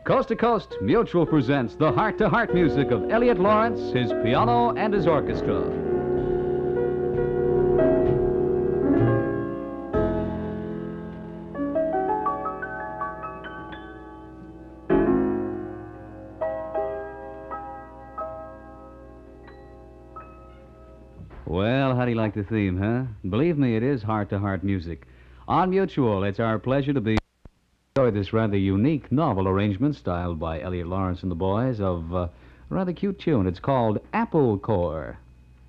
Coast to Coast Mutual presents the heart-to-heart music of Elliott Lawrence, his piano, and his orchestra. Well, how do you like the theme, huh? Believe me, it is heart-to-heart music. On Mutual, it's our pleasure to enjoy this rather unique novel arrangement styled by Elliott Lawrence and the boys of a rather cute tune. It's called Apple Core.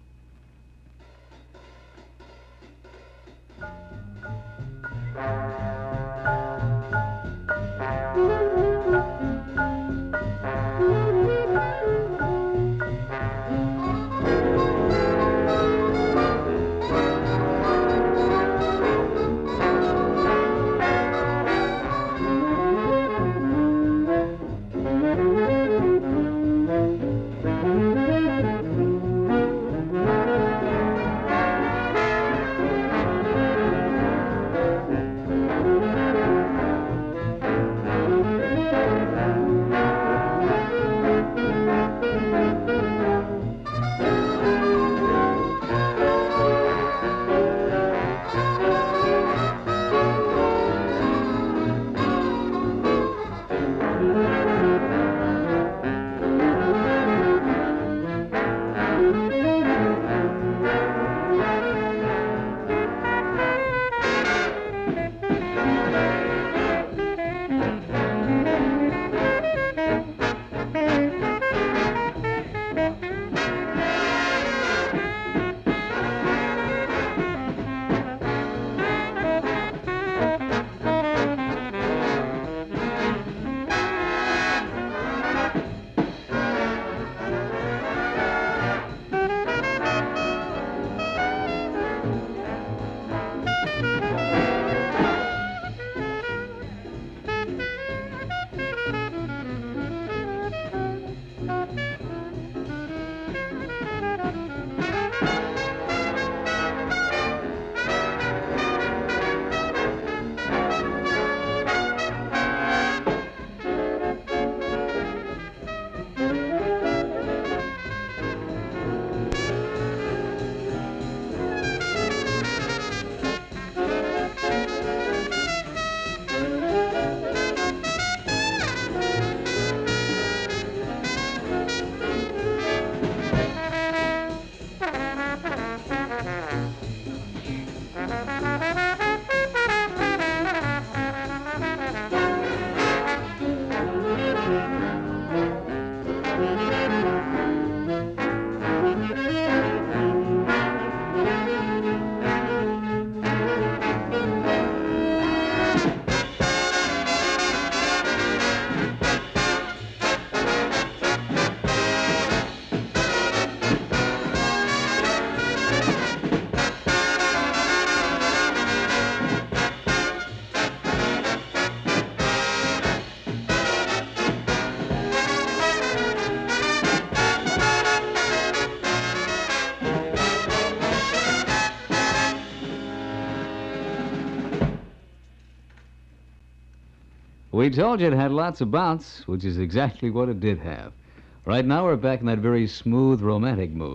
We told you it had lots of bounce, which is exactly what it did have. Right now we're back in that very smooth, romantic mood.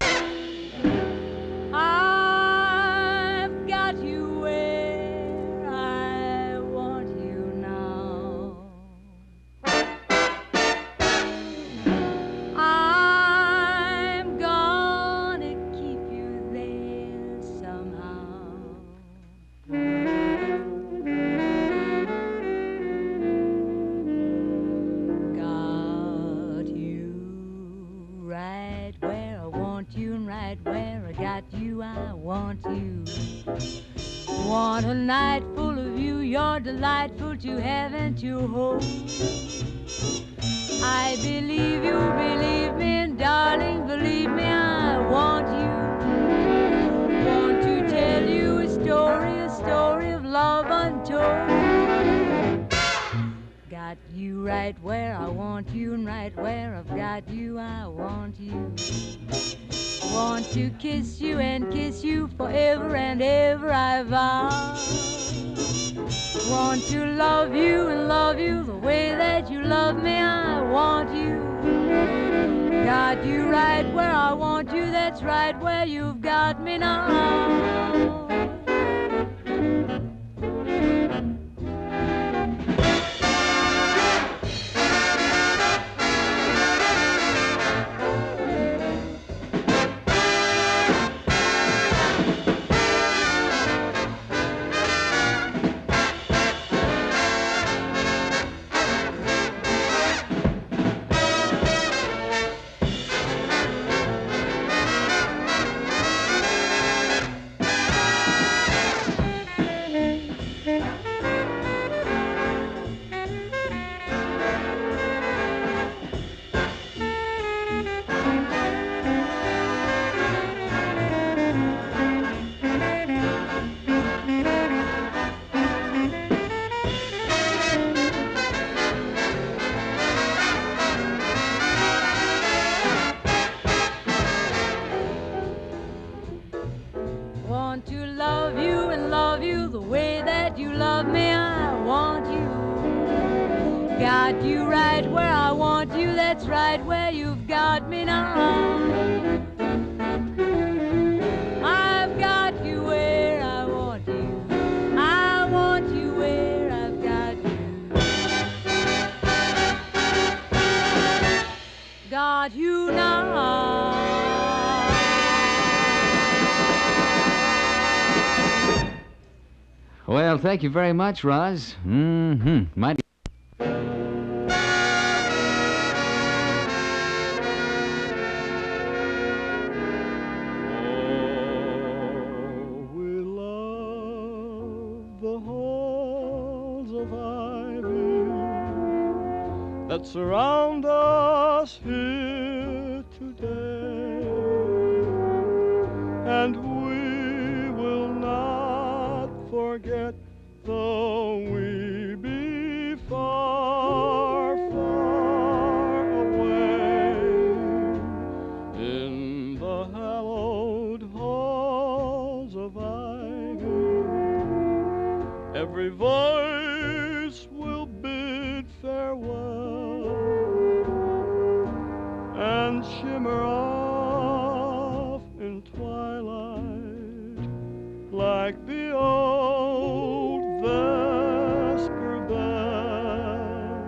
I've got you where I want you now. I'm gonna keep you there somehow. Right where I got you, I want you. Want a night full of you, you're delightful to have and to hold. I believe you, believe me, and darling, believe me, I want you. Want to tell you a story of love untold. Got you right where I want you, and right where I've got you, I want you. Want to kiss you and kiss you forever and ever I vow. Want to love you and love you the way that you love me. I want you. Got you right where I want you. That's right where you've got me now. Want to love you and love you the way that you love me. I want you. Got you right where I want you. That's right where you've got me now. I've got you where I want you. I want you where I've got you. Got you now. Well, thank you very much, Roz. Mighty. We love the halls of ivy that surround us here today, and we will not forget, though we be far, far away, in the hallowed halls of ivy. Every voice will bid farewell and shimmer off in twilight like the old vesper bell.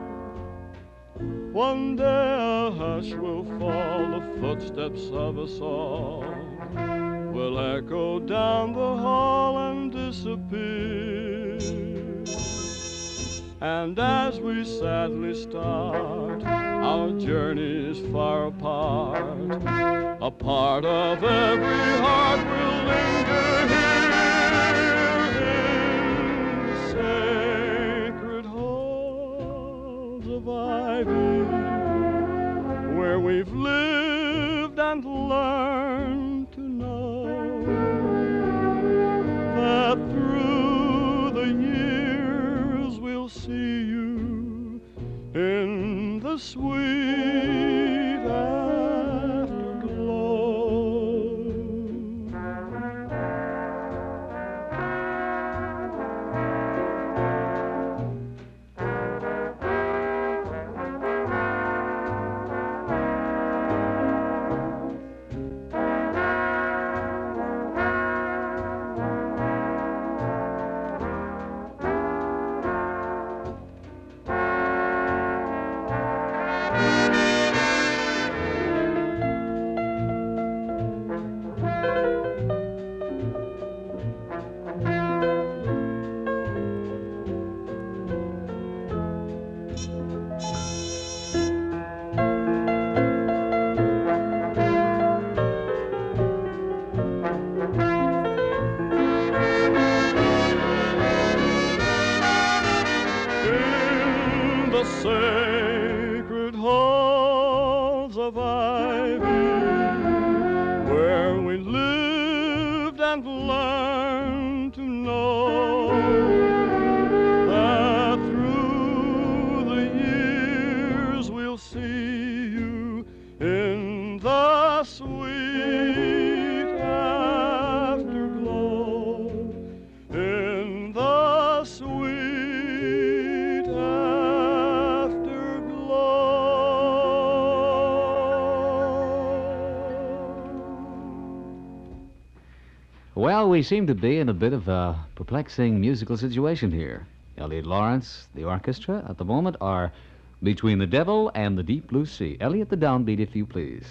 One day a hush will fall, the footsteps of us all will echo down the hall and disappear. And as we sadly start our journeys far apart, a part of every heart will linger here in the sacred halls of ivy, where we've lived and learned to know that through the years we'll see you in the sweet afterglow. The sacred halls of ivy, where we lived and learned to know that through the years we'll see you in the sweet afterglow, in the Well, we seem to be in a bit of a perplexing musical situation here. Elliot Lawrence, the orchestra, at the moment are Between the Devil and the Deep Blue Sea. Elliot, the downbeat, if you please.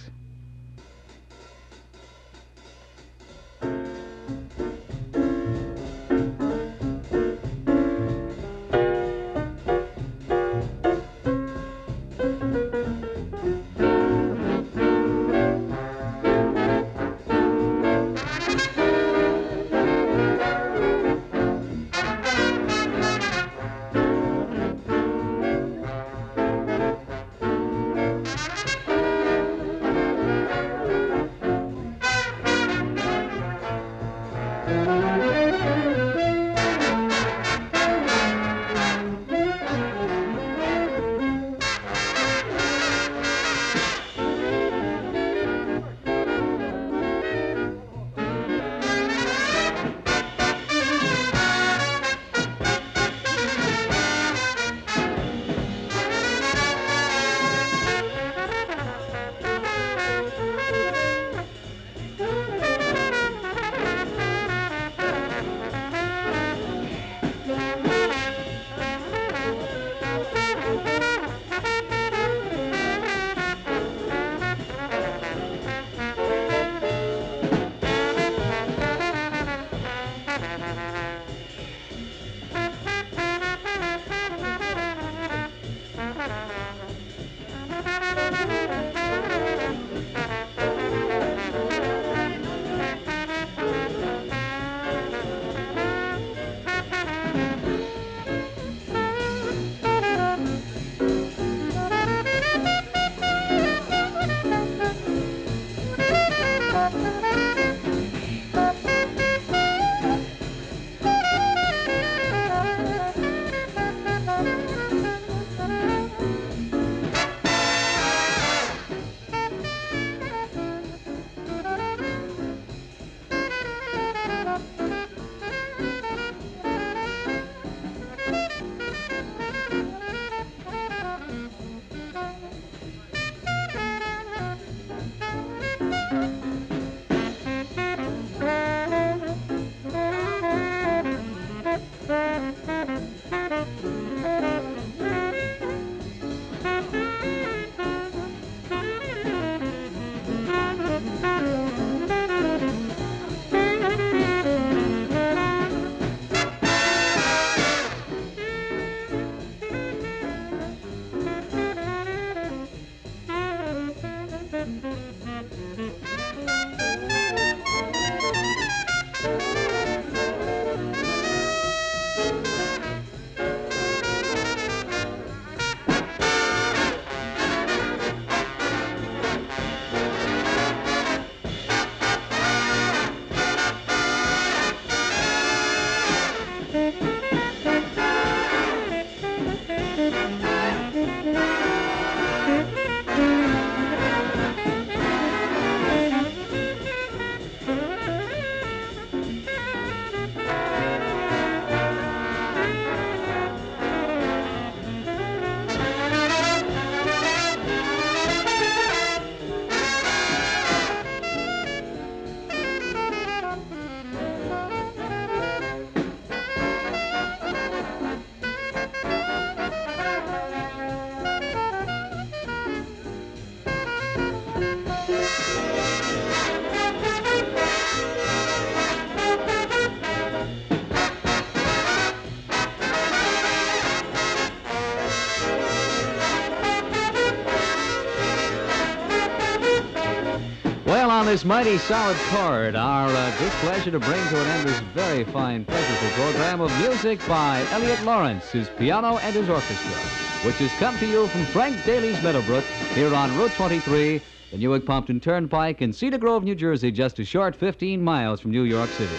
Well, on this mighty solid chord, our good pleasure to bring to an end this very fine, pleasurable program of music by Elliot Lawrence, his piano and his orchestra, which has come to you from Frank Daly's Meadowbrook here on Route 23, the Newark-Pompton Turnpike in Cedar Grove, New Jersey, just a short 15 miles from New York City.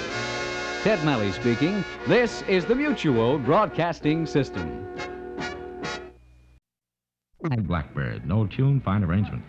Ted Malley speaking. This is the Mutual Broadcasting System. Blackbird, no tune, fine arrangement.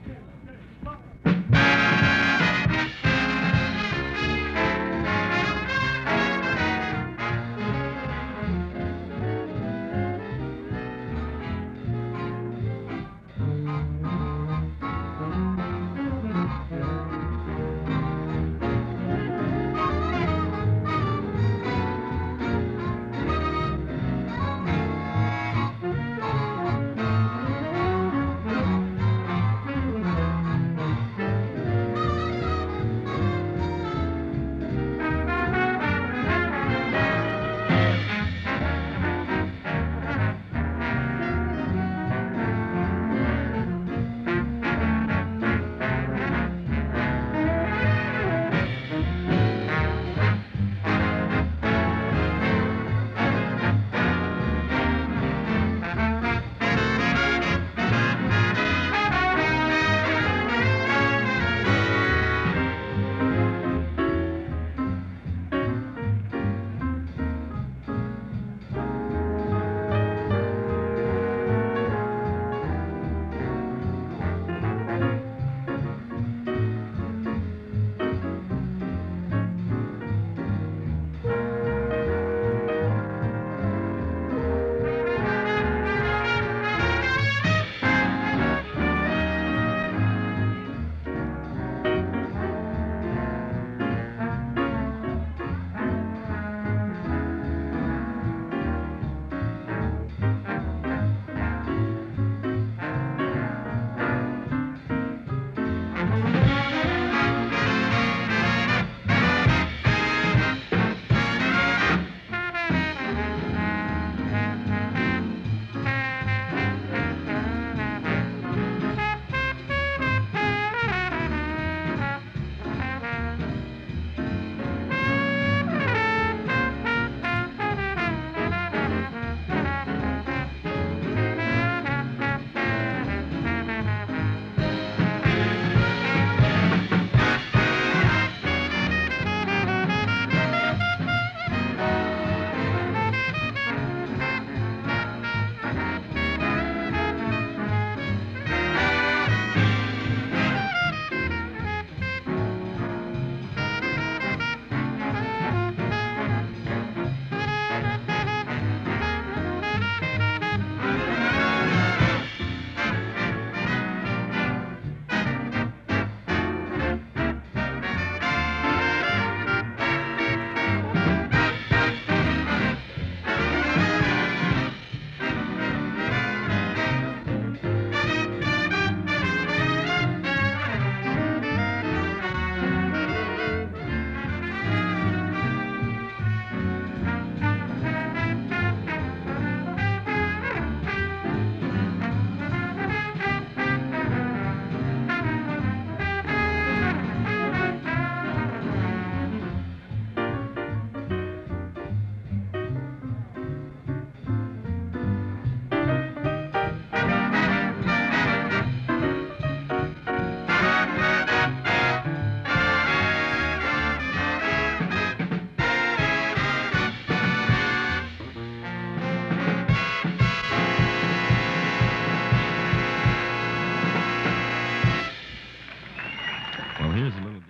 here's a little...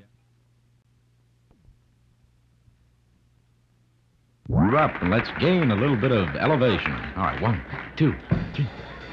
We're up, and let's gain a little bit of elevation. All right, 1, 2, 3.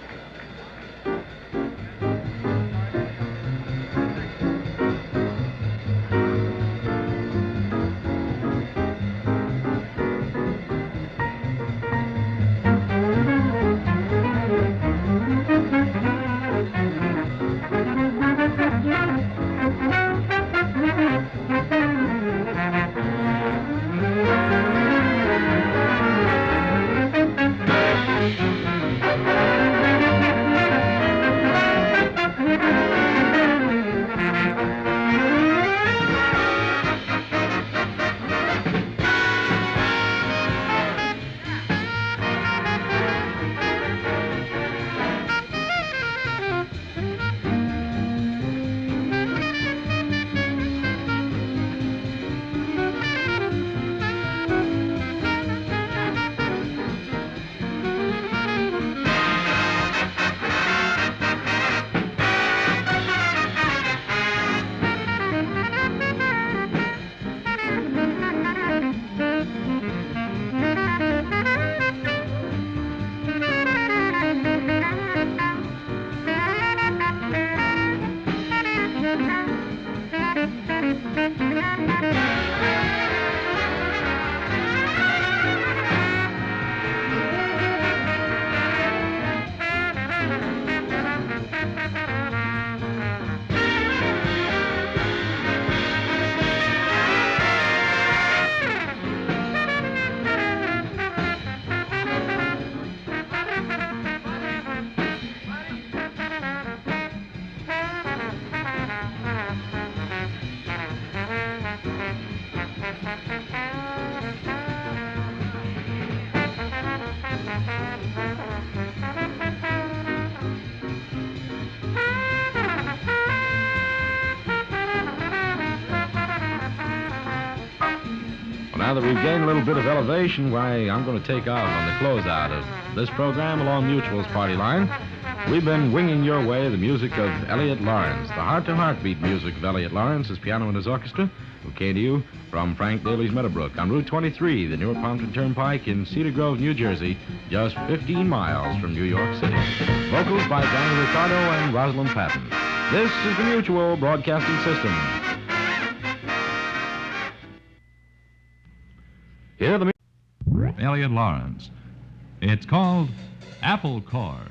Now that we've gained a little bit of elevation, why, I'm going to take off on the closeout of this program along Mutual's party line. We've been winging your way the music of Elliott Lawrence. The heart-to-heart beat music of Elliott Lawrence, his piano and his orchestra, who came to you from Frank Daly's Meadowbrook on Route 23, the Newark Pompton Turnpike in Cedar Grove, New Jersey, just 15 miles from New York City. Vocals by Danny Ricardo and Rosalind Patton. This is the Mutual Broadcasting System. Hear the Elliott Lawrence. It's called Apple Chord.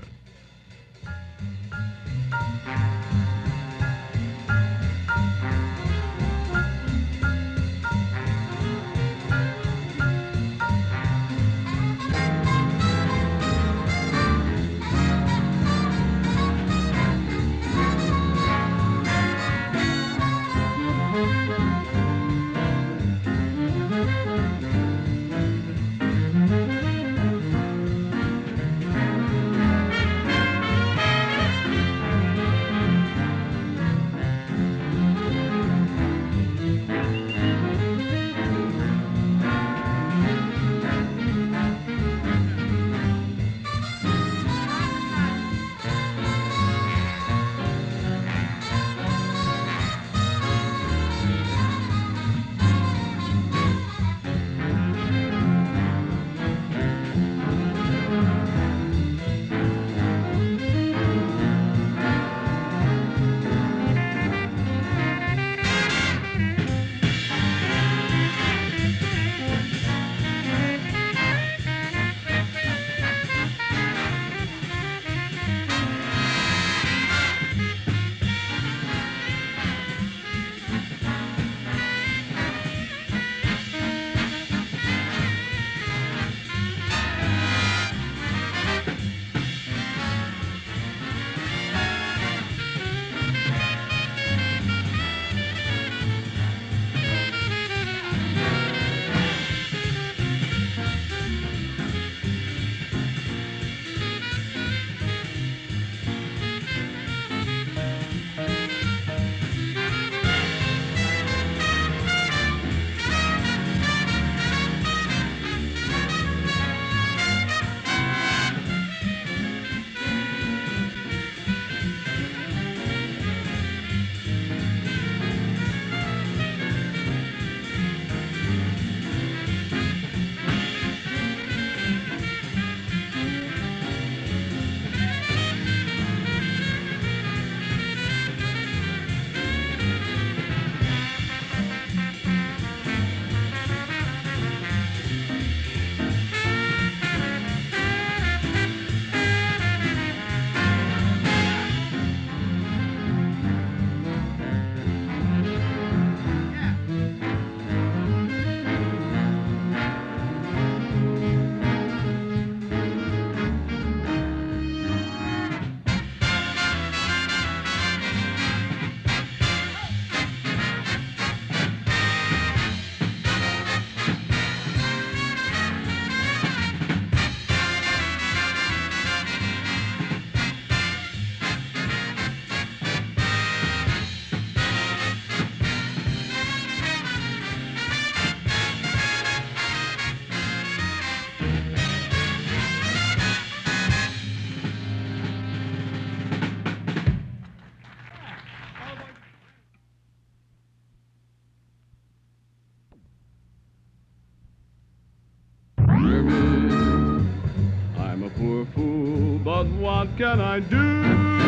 what can I do?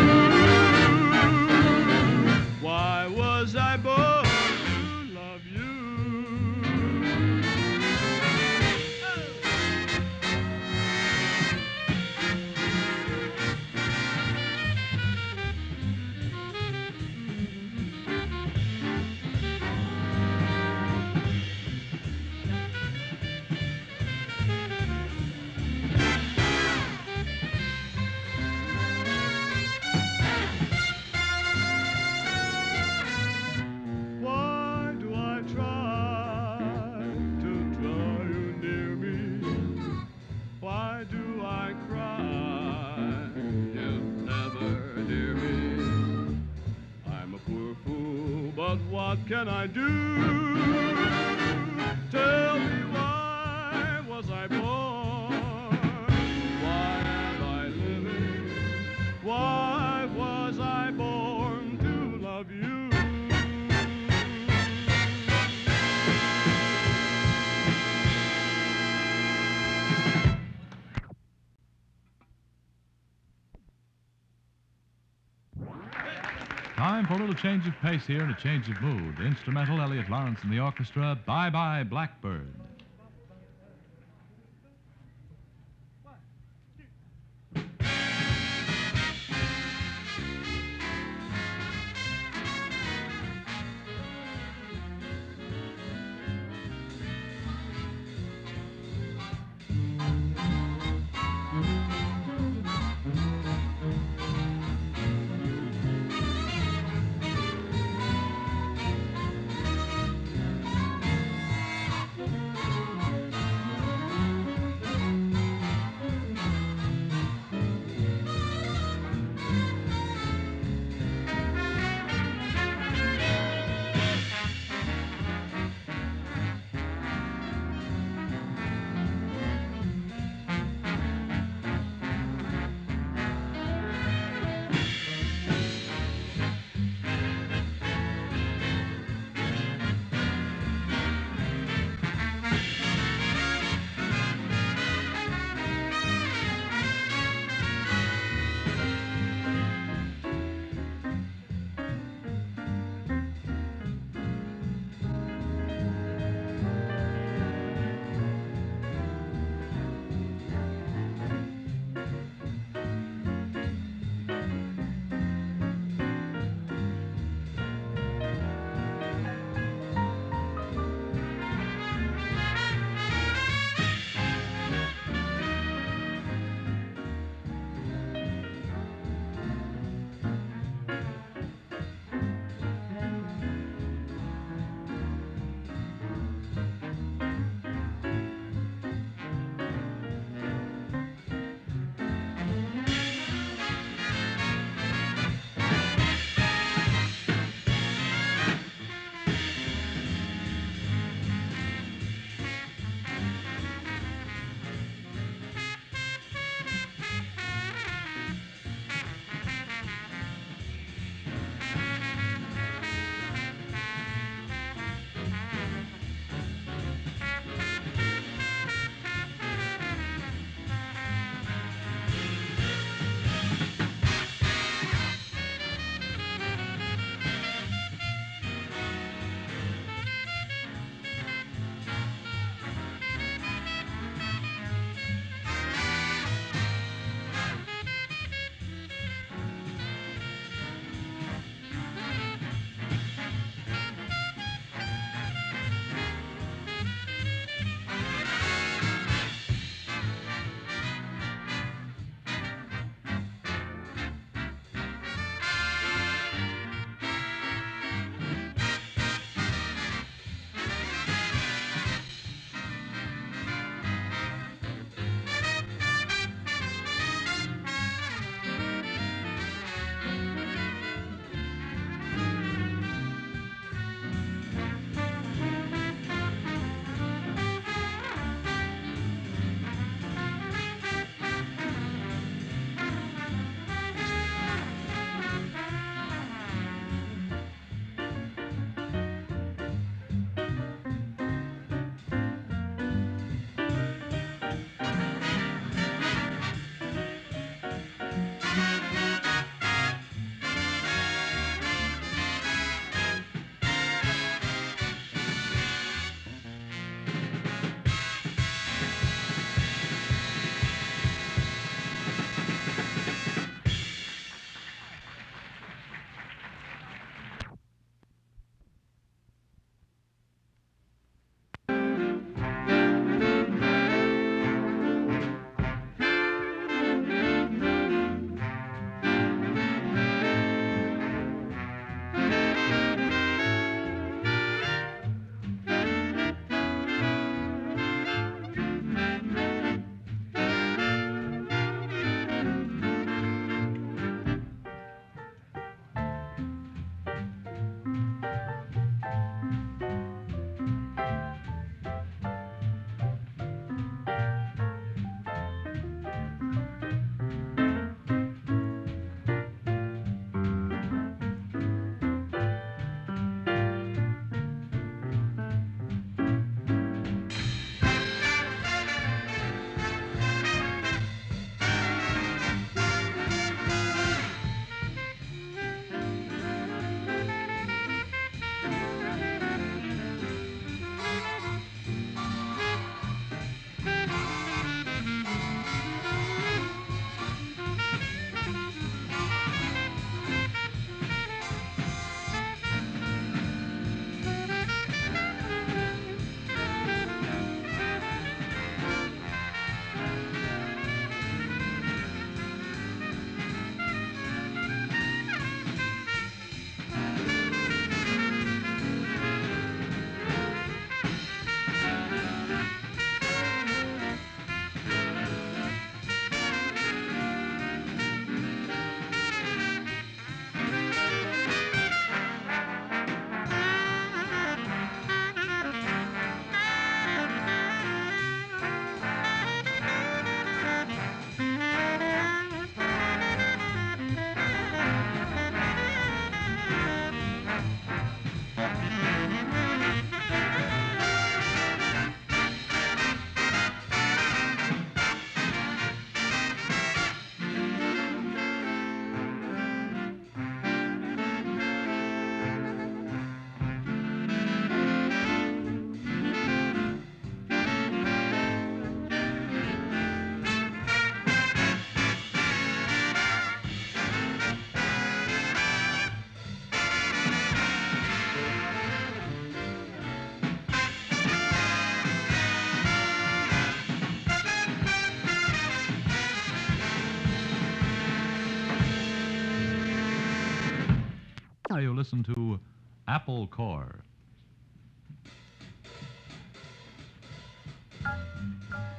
Why was I born to love you? Why do I try to draw you near me? Why do I cry? You never hear me. I'm a poor fool, but what can I do? Tell me, why was I born? Why am I living? Why was I born to love you? Time for a little change of pace here and a change of mood. The instrumental, Elliot Lawrence and the orchestra, Bye Bye Blackbird. Now you listen to Apple Core.